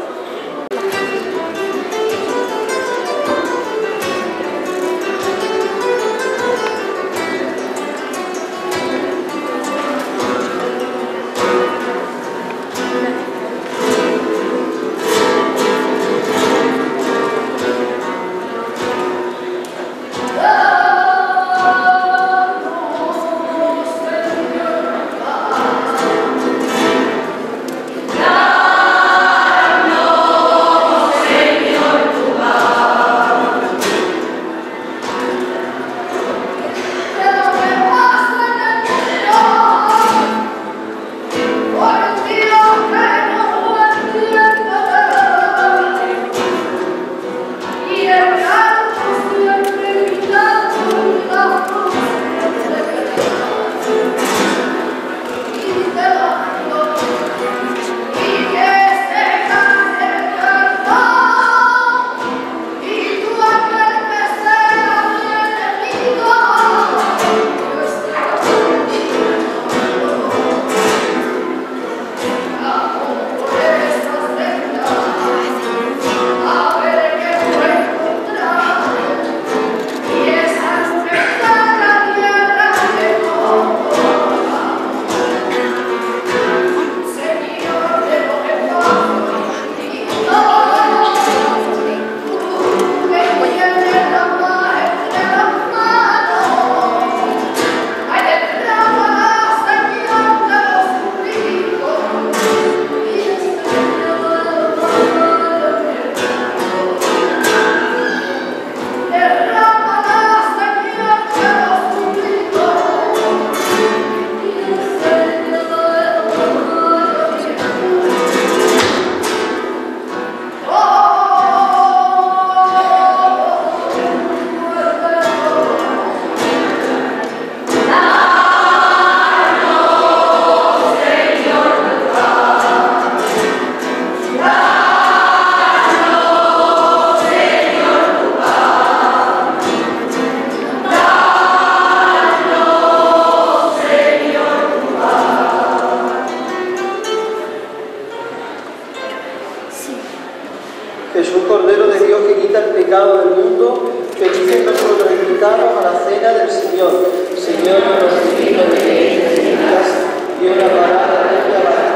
Jesús, Cordero de Dios, que quita el pecado del mundo, bendice nosotros invitados a la cena del Señor. Señor, no nos olvides de tu casa y una palabra de la palabra.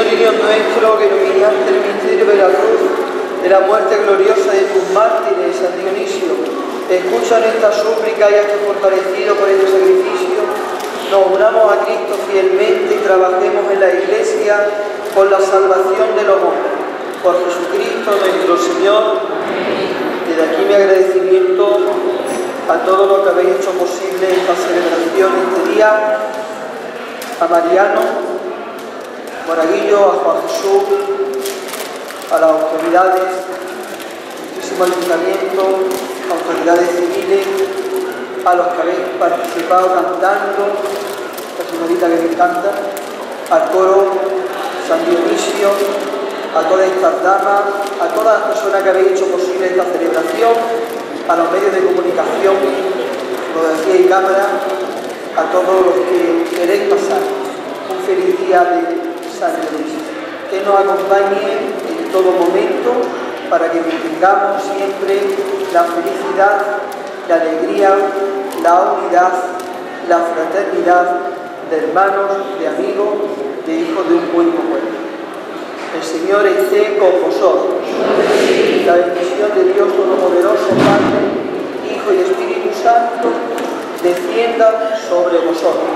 Dios nuestro, que iluminaste el misterio de la cruz, de la muerte gloriosa de tus mártires, San Dionisio, escucha nuestra súplica y hazte fortalecido por este sacrificio. Nos unamos a Cristo fielmente y trabajemos en la Iglesia por la salvación de los hombres. Por Jesucristo nuestro Señor. Desde aquí mi agradecimiento a todos los que habéis hecho posible esta celebración este día, a Mariano, a Moraguillo, a Juan Jesús, a las autoridades, muchísimo ayuntamiento, autoridades civiles, a los que habéis participado cantando, la señorita que me canta, al coro San Dionisio, a todas estas damas, a todas las personas que habéis hecho posible esta celebración, a los medios de comunicación, fotografía y cámara, a todos los que queréis pasar un feliz día de San Dionisio. Que nos acompañe en todo momento para que tengamos siempre la felicidad, la alegría, la unidad, la fraternidad de hermanos, de amigos, de hijos de un único pueblo. El Señor esté con vosotros. La bendición de Dios Todopoderoso, Padre, Hijo y Espíritu Santo, descienda sobre vosotros.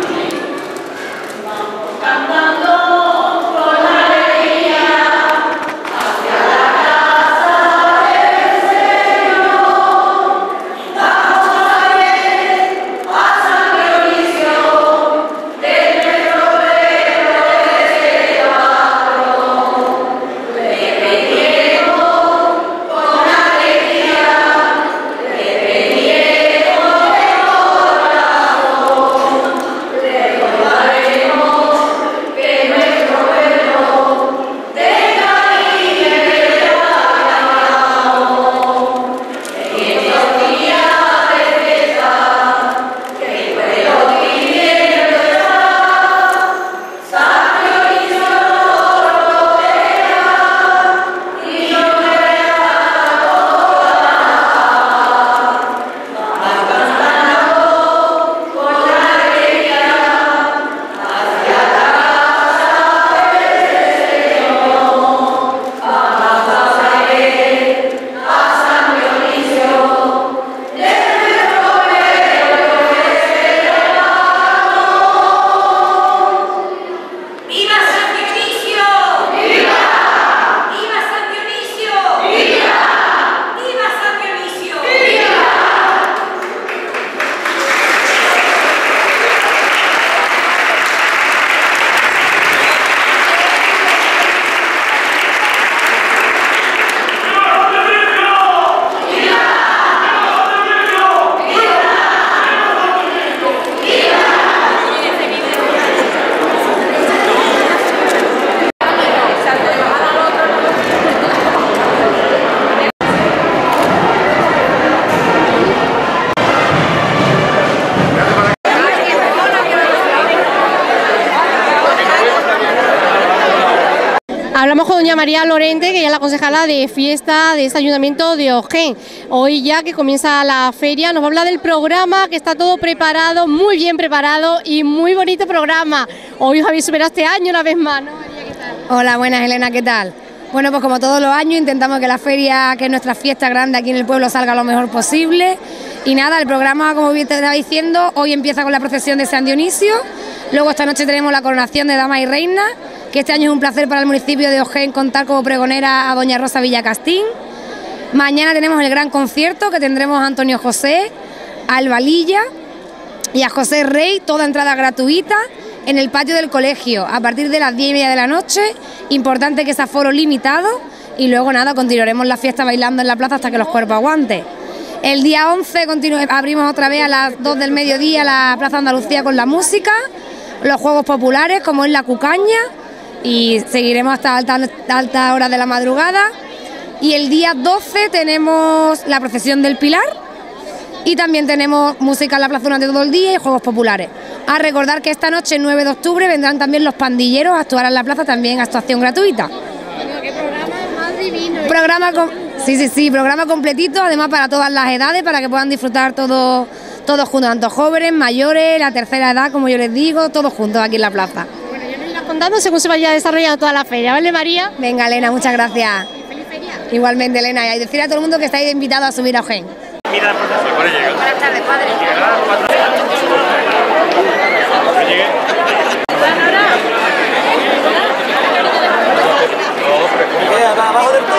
Cantando con alegría hacia la casa del Señor, vamos a ver a San Dionisio, del nuestro pueblo de patrón. Le pedimos con alegría, le pedimos de corazón, le rogaremos que nuestro pueblo tenga libertad y amor. En estos días de fiesta, que el pueblo viviendo está, San Dionisio nos proteja y nos deja toda la paz. Vamos cantando con alegría hacia la casa del Señor. Vamos a ver a San Dionisio, de nuestro pueblo de patrón. ¡Viva San Dionisio! ¡Viva! ¡Viva San Dionisio! ¡Viva! ¡Viva San Dionisio! ¡Viva! Hablamos con doña María Lorente, que ella es la concejala de fiesta de este ayuntamiento de Ojén. Hoy ya que comienza la feria, nos va a hablar del programa, que está todo preparado, muy bien preparado y muy bonito programa. Hoy os habéis superado este año una vez más, ¿no, María? ¿Qué tal? Hola, buenas, Elena, ¿qué tal? Bueno, pues como todos los años intentamos que la feria, que es nuestra fiesta grande aquí en el pueblo, salga lo mejor posible. Y nada, el programa, como bien te estaba diciendo, hoy empieza con la procesión de San Dionisio, luego esta noche tenemos la coronación de damas y reinas, que este año es un placer para el municipio de Ojén contar como pregonera a doña Rosa Villacastín. Mañana tenemos el gran concierto, que tendremos a Antonio José, a Alba Lilla y a José Rey, toda entrada gratuita, en el patio del colegio, a partir de las 10:30 de la noche. Importante que sea aforo limitado, y luego nada, continuaremos la fiesta bailando en la plaza hasta que los cuerpos aguanten. El día 11 abrimos otra vez a las 2 del mediodía la Plaza Andalucía con la música, los juegos populares como es la cucaña, y seguiremos hasta altas horas de la madrugada. Y el día 12 tenemos la procesión del Pilar y también tenemos música en la plaza durante todo el día y juegos populares. A recordar que esta noche, 9 de octubre, vendrán también los pandilleros a actuar en la plaza, también actuación gratuita. ¡Qué programa más divino! Programa completito, además para todas las edades, para que puedan disfrutar todos juntos, tanto jóvenes, mayores, la tercera edad, como yo les digo, todos juntos aquí en la plaza. Bueno, yo no iré contando según se vaya desarrollando toda la feria, ¿vale, María? Venga, Elena, muchas gracias. Feliz feria. Igualmente, Elena, y decir a todo el mundo que estáis invitados a subir a Ojén. Mira, Buenas tardes, padre. Abajo del todo.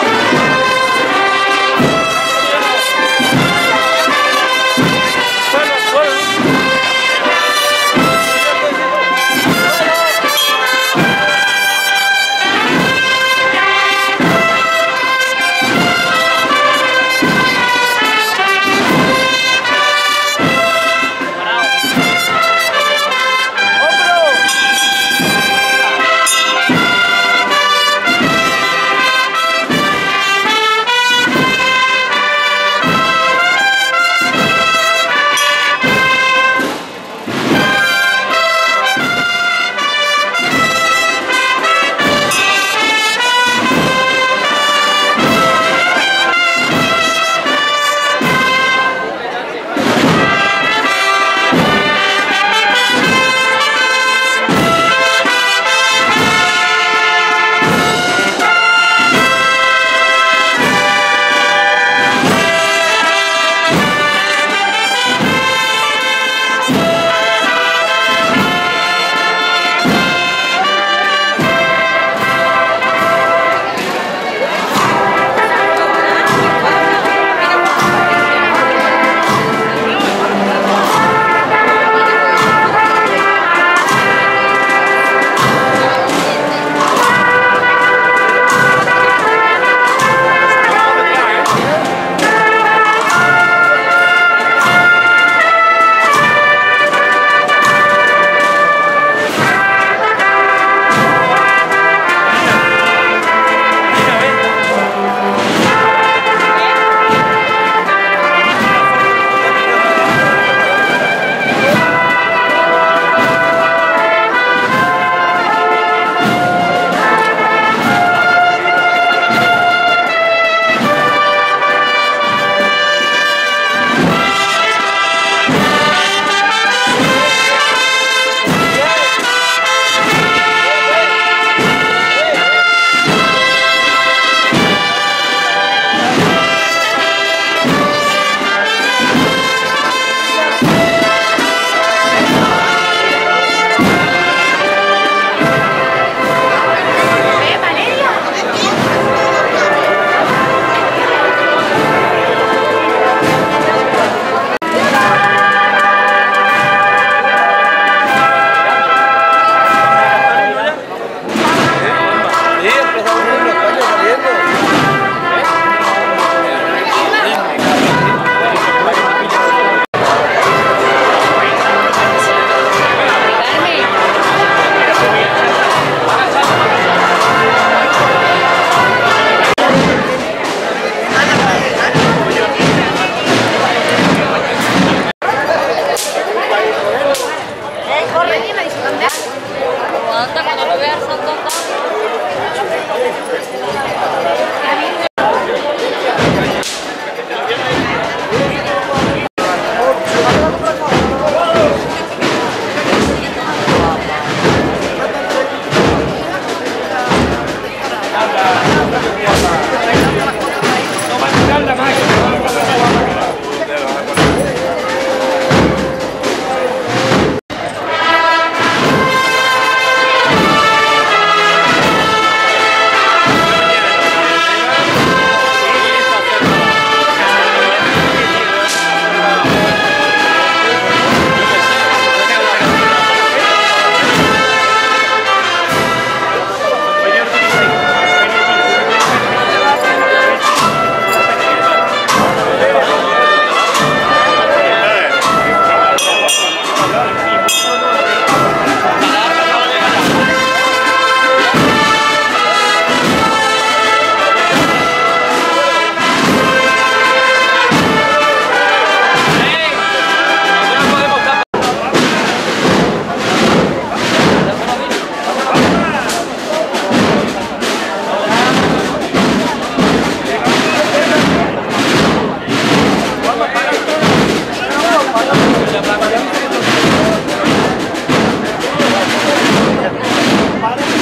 Vale.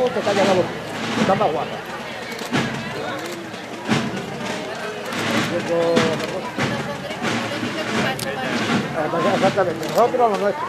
te callas la boca. Está más guapa. Exactamente, nosotros lo nuestro.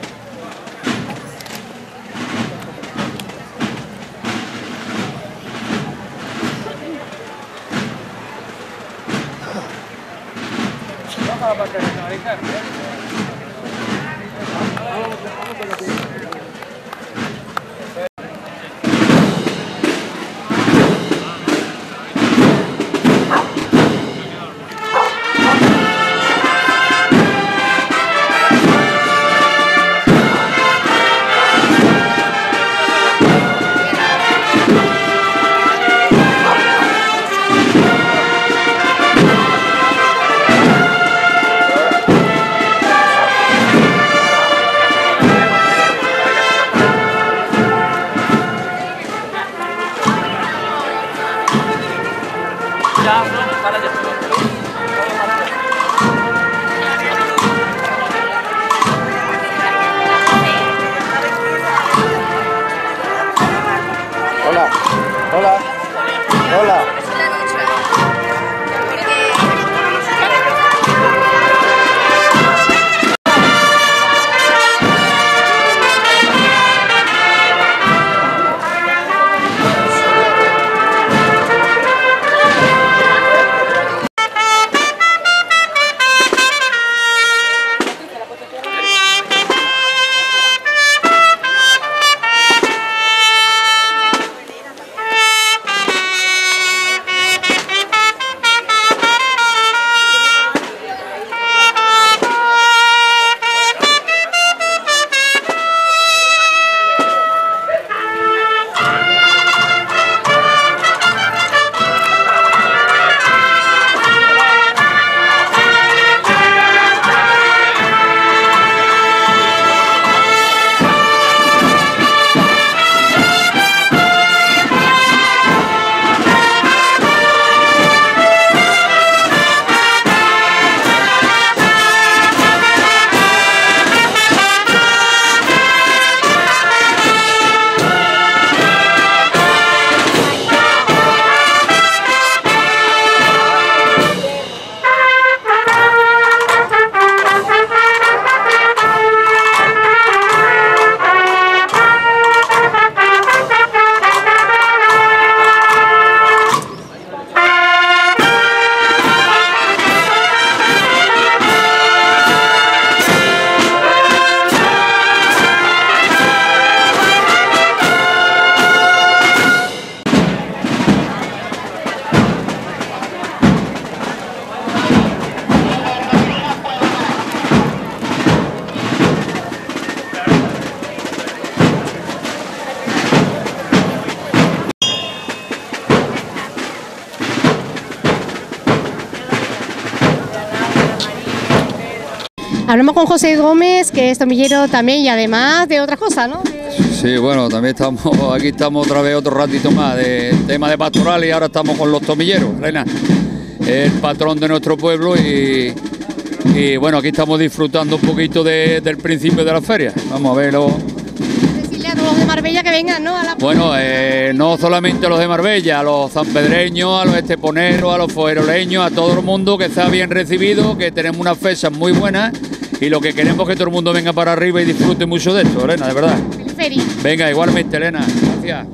Hola, hola, hola. Hablamos con José Gómez, que es tomillero también y además de otras cosas, ¿no? Sí, bueno, también aquí estamos otra vez otro ratito más de tema de pastoral y ahora estamos con los tomilleros, Elena, el patrón de nuestro pueblo y bueno, aquí estamos disfrutando un poquito del principio de la feria. Vamos a verlo. Decirle a todos los de Marbella que vengan, ¿no? Bueno, no solamente a los de Marbella, a los sanpedreños, a los esteponeros, a los fueroleños, a todo el mundo que está bien recibido, que tenemos unas fechas muy buenas y lo que queremos es que todo el mundo venga para arriba y disfrute mucho de esto, Elena, de verdad. Feria. Venga, igualmente, Elena, gracias.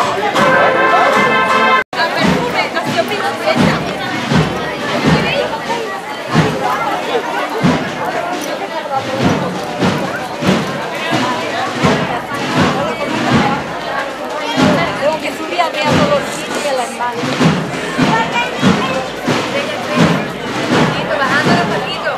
Tengo que subir a ver a todos los sitios y a las manos. Bajándolo un poquito.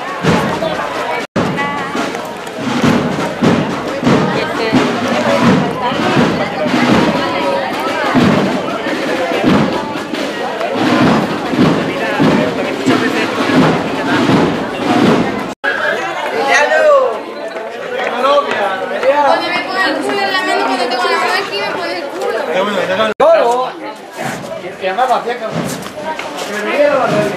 Cuando me pongo el culo en la mano, cuando tengo la mano aquí me pone el culo. ¡Todo! Y además lo hacía que...